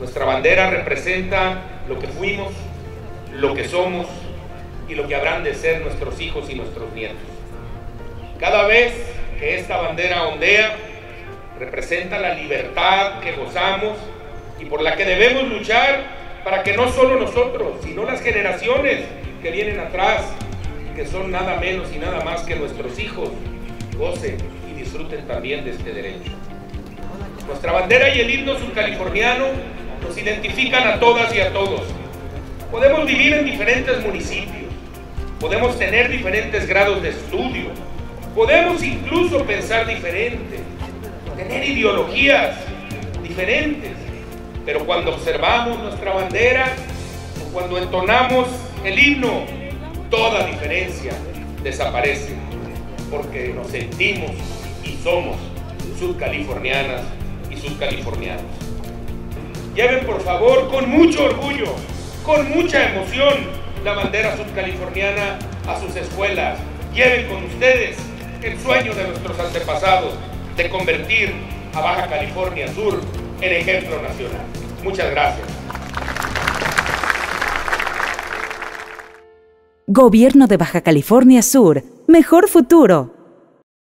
Nuestra bandera representa lo que fuimos, lo que somos y lo que habrán de ser nuestros hijos y nuestros nietos. Cada vez que esta bandera ondea, representa la libertad que gozamos y por la que debemos luchar para que no solo nosotros, sino las generaciones que vienen atrás, que son nada menos y nada más que nuestros hijos, gocen y disfruten también de este derecho. Nuestra bandera y el himno surcaliforniano nos identifican a todas y a todos. Podemos vivir en diferentes municipios, podemos tener diferentes grados de estudio, podemos incluso pensar diferente, tener ideologías diferentes, pero cuando observamos nuestra bandera o cuando entonamos el himno, toda diferencia desaparece, porque nos sentimos y somos sudcalifornianas y sudcalifornianos. Lleven por favor con mucho orgullo, con mucha emoción, la bandera sudcaliforniana a sus escuelas. Lleven con ustedes el sueño de nuestros antepasados de convertir a Baja California Sur en ejemplo nacional. Muchas gracias. Gobierno de Baja California Sur. Mejor futuro.